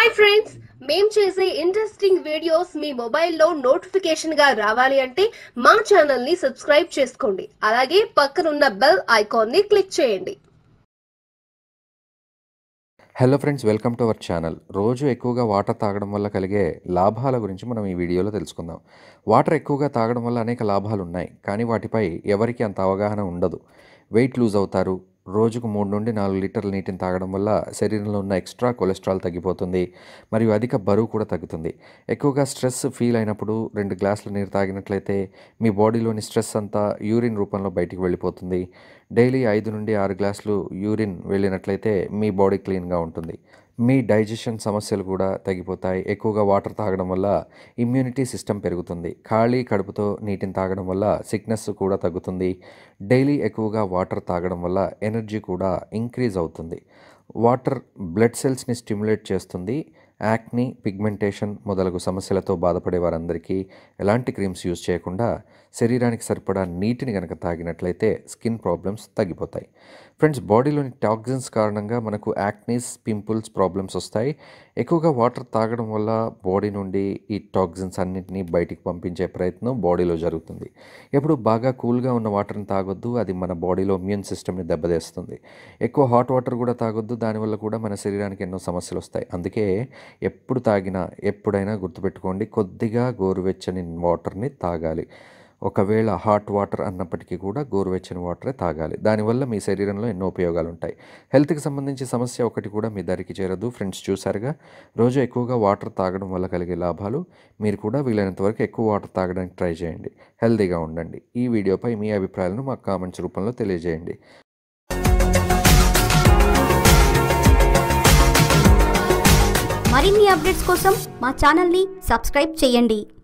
Hi friends, మేము చేసే interesting videos మీ మొబైల్లో నోటిఫికేషన్ గా రావాలి అంటే మా ఛానల్ ని సబ్స్క్రైబ్ చేసుకోండి. అలాగే పక్కనున్న బెల్ ఐకాన్ ని క్లిక్ చేయండి. Hello friends, welcome to our channel. రోజు ఎక్కువగా వాటర్ తాగడం వల్ల కలిగే లాభాల గురించి మనం ఈ వీడియోలో తెలుసుకుందాం. వాటర్ ఎక్కువగా తాగడం వల్ల అనేక లాభాలు ఉన్నాయి, కానీ వాటిపై ఎవరికి అంత అవగాహన ఉండదు. వెయిట్ లూజ్ అవుతారు. రోజుకు 3 నుండి 4 లీటర్ల నీటిని తాగడం వల్ల శరీరంలో ఉన్న ఎక్స్ట్రా కొలెస్ట్రాల్ తగ్గిపోతుంది, మరియు అధిక బరువు కూడా తగ్గుతుంది. ఎక్కువగా స్ట్రెస్ ఫీల్ అయినప్పుడు 2 గ్లాసుల నీరు తాగినట్లయితే మీ బాడీలోని స్ట్రెస్ అంతా యూరిన్ రూపంలో బయటికి వెళ్ళిపోతుంది. డైలీ 5 నుండి 6 గ్లాసులు యూరిన్ వెళ్ళినట్లయితే మీ బాడీ క్లీన్గా ఉంటుంది. మీ డైజెషన్ సమస్యలు కూడా తగ్గిపోతాయి. ఎక్కువగా వాటర్ తాగడం వల్ల ఇమ్యూనిటీ సిస్టమ్ పెరుగుతుంది. ఖాళీ కడుపుతో నీటిని తాగడం వల్ల సిక్నెస్ కూడా తగ్గుతుంది. డైలీ ఎక్కువగా వాటర్ తాగడం వల్ల ఎనర్జీ కూడా ఇంక్రీజ్ అవుతుంది. వాటర్ బ్లడ్ సెల్స్ని స్టిమ్యులేట్ చేస్తుంది. యాక్ని, పిగ్మెంటేషన్ మొదలగు సమస్యలతో బాధపడే వారందరికీ ఎలాంటి క్రీమ్స్ యూజ్ చేయకుండా శరీరానికి సరిపడా నీటిని కనుక తాగినట్లయితే స్కిన్ ప్రాబ్లమ్స్ తగ్గిపోతాయి. ఫ్రెండ్స్, బాడీలోని టాక్సిన్స్ కారణంగా మనకు యాక్నీస్, పింపుల్స్ ప్రాబ్లమ్స్ వస్తాయి. ఎక్కువగా వాటర్ తాగడం వల్ల బాడీ నుండి ఈ టాక్సిన్స్ అన్నింటినీ బయటికి పంపించే ప్రయత్నం బాడీలో జరుగుతుంది. ఎప్పుడు బాగా కూల్గా ఉన్న వాటర్ని తాగొద్దు, అది మన బాడీలో ఇమ్యూన్ సిస్టమ్ని దెబ్బతీస్తుంది. ఎక్కువ హాట్ వాటర్ కూడా తాగొద్దు, దానివల్ల కూడా మన శరీరానికి ఎన్నో సమస్యలు వస్తాయి. అందుకే ఎప్పుడు తాగినా ఎప్పుడైనా గుర్తుపెట్టుకోండి, కొద్దిగా గోరువెచ్చని వాటర్ని తాగాలి. ఒకవేళ హాట్ వాటర్ అన్నప్పటికీ కూడా గోరువెచ్చని వాటరే తాగాలి. దానివల్ల మీ శరీరంలో ఎన్నో ఉపయోగాలు ఉంటాయి. హెల్త్కి సంబంధించి సమస్య ఒకటి కూడా మీ దరికి చేరదు. ఫ్రెండ్స్, చూసారుగా, రోజు ఎక్కువగా వాటర్ తాగడం వల్ల కలిగే లాభాలు. మీరు కూడా వీలైనంత వరకు ఎక్కువ వాటర్ తాగడానికి ట్రై చేయండి. హెల్తీగా ఉండండి. ఈ వీడియోపై మీ అభిప్రాయాలను మాకు కామెంట్స్ రూపంలో తెలియజేయండి. మరిన్ని అప్డేట్స్ కోసం మా ఛానల్ని సబ్స్క్రైబ్ చేయండి.